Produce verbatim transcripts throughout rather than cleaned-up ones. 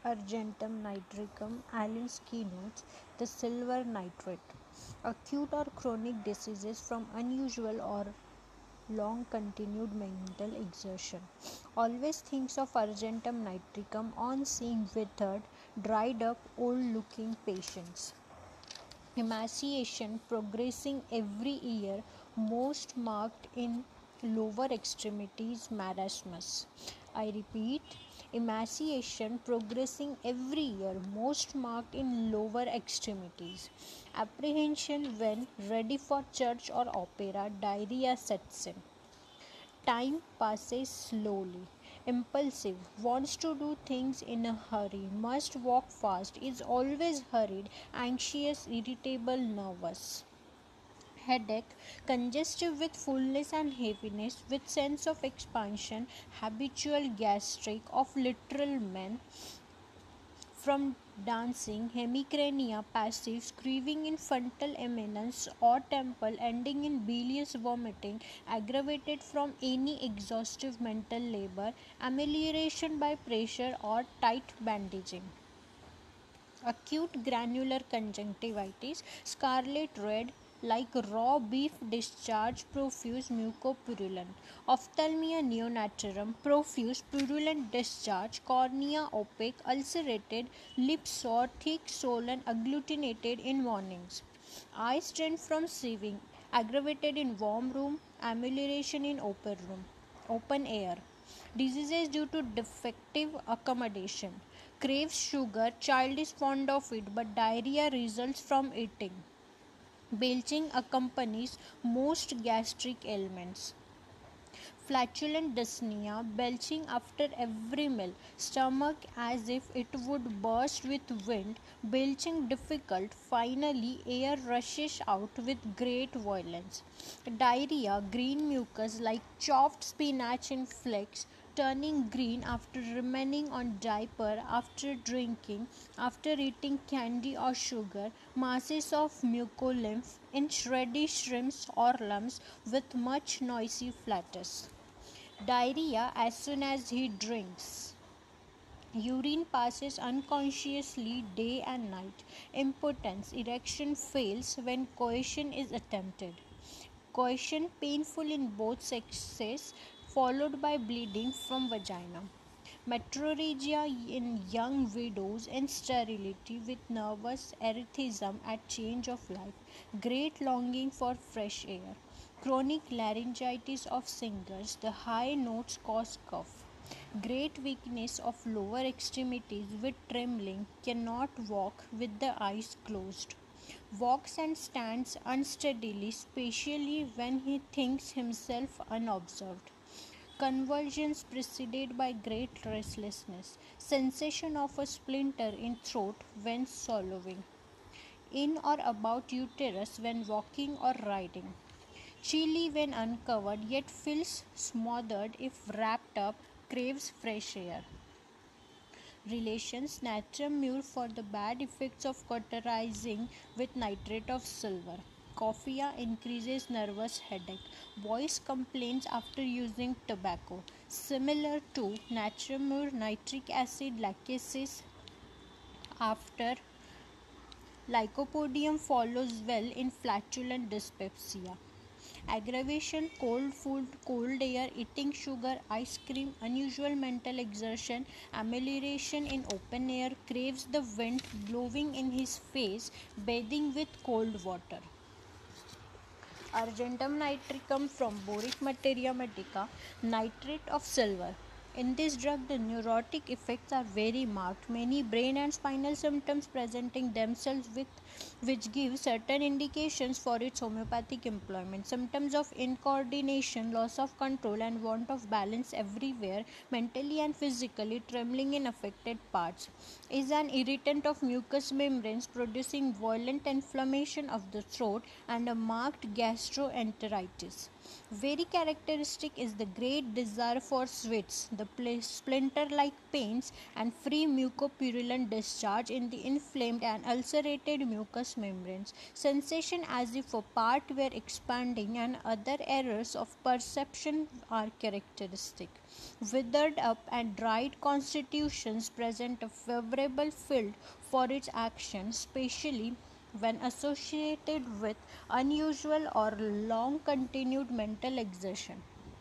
Argentum nitricum, Allen's keynotes, the silver nitrate. Acute or chronic diseases from unusual or long continued mental exertion. Always thinks of Argentum nitricum on seeing withered, dried up, old looking patients. Emaciation progressing every year, most marked in lower extremities marasmus. I repeat, emaciation progressing every year, most marked in lower extremities. Apprehension when ready for church or opera, diarrhea sets in. Time passes slowly. Impulsive, wants to do things in a hurry, must walk fast, is always hurried, anxious, irritable, nervous. Headache, congestive with fullness and heaviness, with sense of expansion, habitual gastric of literal men, from dancing, hemicrania, passive, screaming in frontal eminence or temple, ending in bilious vomiting, aggravated from any exhaustive mental labor, amelioration by pressure or tight bandaging. Acute granular conjunctivitis, scarlet red, like raw beef discharge, profuse mucopurulent. Ophthalmia neonatorum, profuse purulent discharge, cornea opaque, ulcerated, lips sore, thick, swollen, agglutinated in mornings. Eye strained from sieving, aggravated in warm room, amelioration in open room, open air. Diseases due to defective accommodation. Craves sugar, child is fond of it, but diarrhea results from eating. Belching accompanies most gastric ailments. Flatulent dyspnea, belching after every meal, stomach as if it would burst with wind, belching difficult, finally air rushes out with great violence. Diarrhea, green mucus like chopped spinach in flakes, turning green after remaining on diaper, after drinking, after eating candy or sugar, masses of mucolymph in shreddy shrimps or lumps with much noisy flatus. Diarrhea as soon as he drinks. Urine passes unconsciously day and night. Impotence, erection fails when coition is attempted. Coition painful in both sexes, followed by bleeding from vagina. Metrorrhagia in young widows and sterility with nervous erethism at change of life. Great longing for fresh air. Chronic laryngitis of singers, the high notes cause cough. Great weakness of lower extremities with trembling, cannot walk with the eyes closed. Walks and stands unsteadily, especially when he thinks himself unobserved. Convulsions preceded by great restlessness. Sensation of a splinter in throat when swallowing. In or about uterus when walking or riding. Chilly when uncovered, yet feels smothered if wrapped up, craves fresh air. Relations, natrum mur for the bad effects of cauterizing with nitrate of silver. Coffea increases nervous headache. Voice complaints after using tobacco. Similar to natrum mur nitric acid lachesis after lycopodium follows well in flatulent dyspepsia. Aggravation, cold food, cold air, eating sugar, ice cream, unusual mental exertion, amelioration in open air, craves the wind blowing in his face, bathing with cold water. Argentum nitricum from Boric materia medica, nitrate of silver. In this drug, the neurotic effects are very marked. Many brain and spinal symptoms presenting themselves with which give certain indications for its homeopathic employment. Symptoms of incoordination, loss of control, and want of balance everywhere, mentally and physically, trembling in affected parts. Is an irritant of mucous membranes, producing violent inflammation of the throat and a marked gastroenteritis. Very characteristic is the great desire for sweets, the splinter-like pains, and free mucopurulent discharge in the inflamed and ulcerated mucous membranes. Sensation as if a part were expanding, and other errors of perception are characteristic. Withered up and dried constitutions present a favorable field for its action, especially when associated with unusual or long continued mental exertion.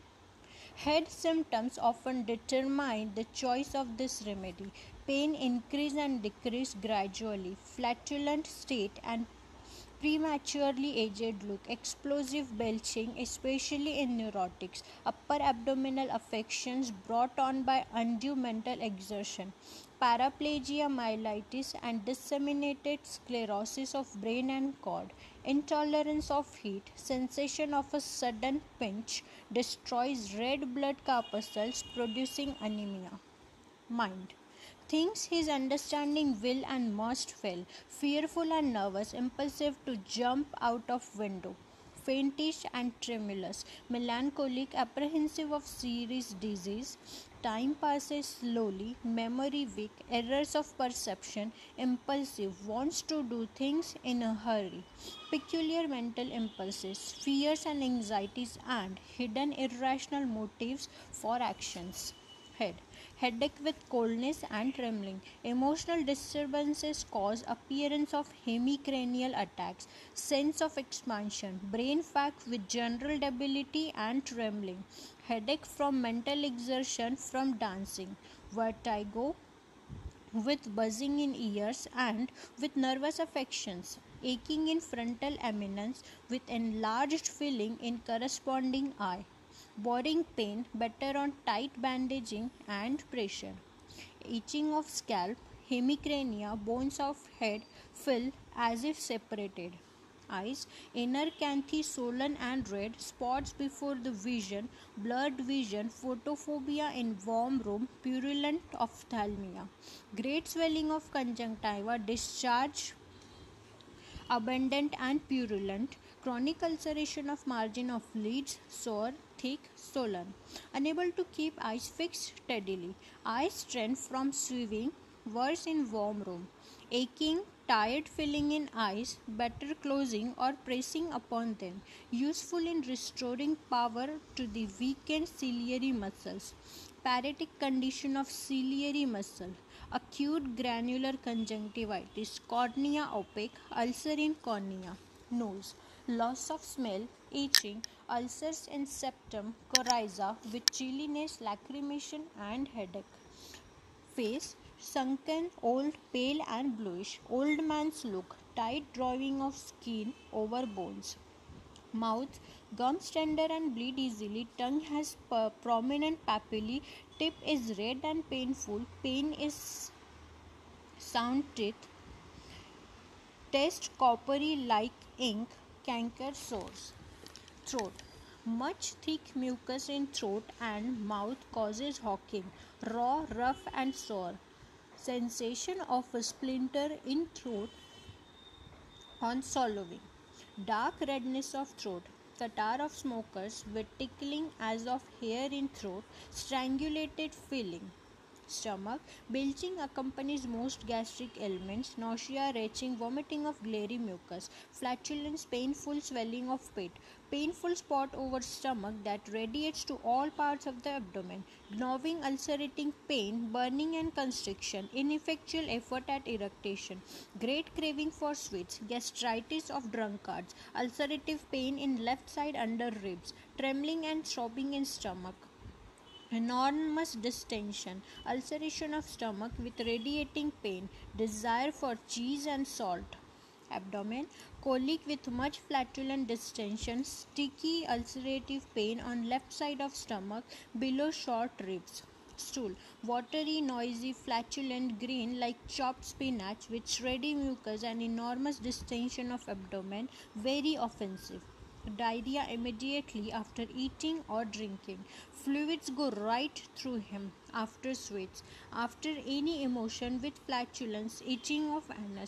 Head symptoms often determine the choice of this remedy. Pain increase and decrease gradually, flatulent state and prematurely aged look, explosive belching, especially in neurotics, upper abdominal affections brought on by undue mental exertion, paraplegia, myelitis, and disseminated sclerosis of brain and cord, intolerance of heat, sensation of a sudden pinch, destroys red blood corpuscles, producing anemia. Mind. Thinks his understanding will and must fail, fearful and nervous, impulsive to jump out of window, faintish and tremulous, melancholic, apprehensive of serious disease, time passes slowly, memory weak, errors of perception, impulsive, wants to do things in a hurry, peculiar mental impulses, fears and anxieties, and hidden irrational motives for actions. Head. Headache with coldness and trembling. Emotional disturbances cause appearance of hemicranial attacks, sense of expansion, brain fog with general debility and trembling, headache from mental exertion from dancing, vertigo with buzzing in ears and with nervous affections, aching in frontal eminence with enlarged filling in corresponding eye, boring pain better on tight bandaging and pressure, itching of scalp, hemicrania, bones of head fill as if separated. Eyes, inner canthi swollen and red, spots before the vision, blurred vision, photophobia in warm room, purulent ophthalmia, great swelling of conjunctiva, discharge abundant and purulent, chronic ulceration of margin of lids, sore, thick, swollen, unable to keep eyes fixed steadily, eye strain from sweating, worse in warm room, aching, tired filling in eyes, better closing or pressing upon them, useful in restoring power to the weakened ciliary muscles, paratic condition of ciliary muscle, acute granular conjunctivitis, cornea opaque, ulcer in cornea, nose, loss of smell, itching, ulcers in septum, coryza with chilliness, lacrimation and headache. Face, sunken, old, pale and bluish, old man's look, tight drawing of skin over bones. Mouth, gums tender and bleed easily, tongue has p- prominent papillae, tip is red and painful, pain is sound teeth, taste coppery like ink, canker sores. Throat. Much thick mucus in throat and mouth causes hawking, raw, rough and sore. Sensation of a splinter in throat on swallowing. Dark redness of throat. Catarrh of smokers with tickling as of hair in throat, strangulated feeling. Stomach. Belching accompanies most gastric ailments, nausea, retching, vomiting of glary mucus, flatulence, painful swelling of pit, painful spot over stomach that radiates to all parts of the abdomen, gnawing, ulcerating pain, burning and constriction, ineffectual effort at eructation, great craving for sweets, gastritis of drunkards, ulcerative pain in left side under ribs, trembling and throbbing in stomach, enormous distension, ulceration of stomach with radiating pain, desire for cheese and salt. Abdomen, colic with much flatulent distension, sticky ulcerative pain on left side of stomach below short ribs. Stool, watery, noisy, flatulent, green like chopped spinach with shreddy mucus and enormous distension of abdomen, very offensive. Diarrhea immediately after eating or drinking. Fluids go right through him after sweets, after any emotion with flatulence, itching of anus.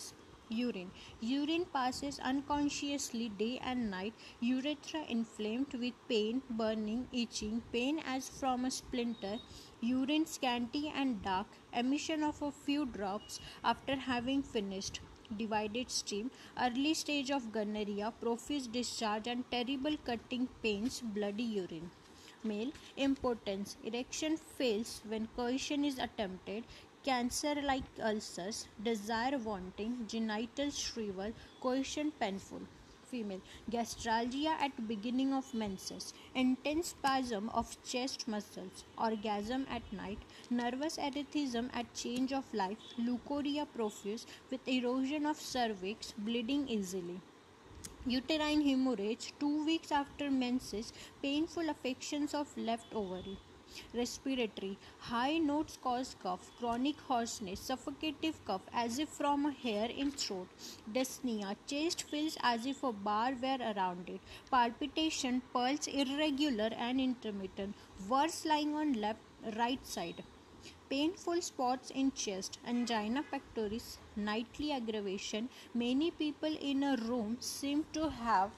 Urine. Urine passes unconsciously day and night. Urethra inflamed with pain, burning, itching, pain as from a splinter. Urine scanty and dark. Emission of a few drops after having finished. Divided stream. Early stage of gonorrhea, profuse discharge and terrible cutting pains, bloody urine. Male. Impotence. Erection fails when coition is attempted. Cancer like ulcers. Desire wanting. Genital shrivel. Coition painful. Female. Gastralgia at beginning of menses. Intense spasm of chest muscles. Orgasm at night. Nervous erethism at change of life. Leukorrhea profuse with erosion of cervix. Bleeding easily. Uterine hemorrhage two weeks after menses, painful affections of left ovary. Respiratory high notes cause cough, chronic hoarseness, suffocative cough as if from a hair in throat. Dyspnea chest feels as if a bar were around it. Palpitation, pulse irregular and intermittent. Worse lying on left right side. Painful spots in chest, angina pectoris, nightly aggravation. Many people in a room seem to have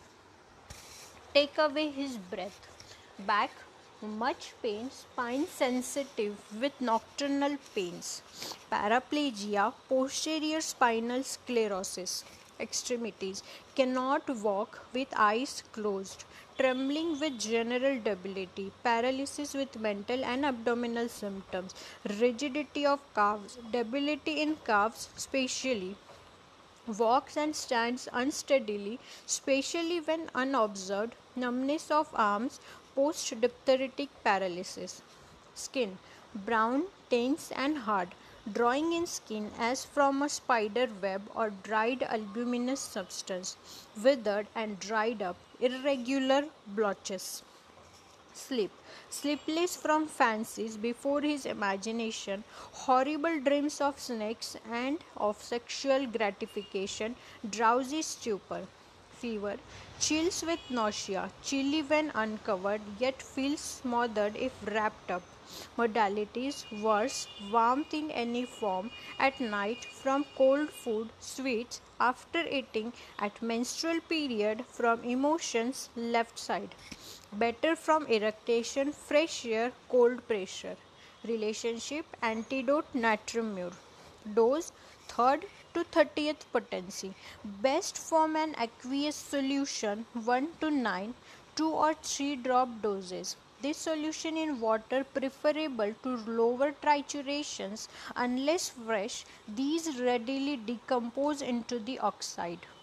take away his breath. Back, much pain, spine sensitive with nocturnal pains. Paraplegia, posterior spinal sclerosis. Extremities, cannot walk with eyes closed. Trembling with general debility, paralysis with mental and abdominal symptoms, rigidity of calves, debility in calves, spatially, walks and stands unsteadily, especially when unobserved, numbness of arms, post diphtheritic paralysis. Skin brown, tense, and hard, drawing in skin as from a spider web or dried albuminous substance, withered and dried up, irregular blotches. Sleep. Sleepless from fancies before his imagination, horrible dreams of snakes and of sexual gratification, drowsy stupor. Fever. Chills with nausea, chilly when uncovered, yet feels smothered if wrapped up. Modalities worse, warmth in any form, at night from cold food, sweets, after eating, at menstrual period from emotions, left side. Better from eructation, fresh air, cold pressure. Relationship antidote natrium mur. Dose third to thirtieth potency. Best form an aqueous solution one to nine, two or three drop doses. This solution in water preferable to lower triturations unless fresh. These readily decompose into the oxide.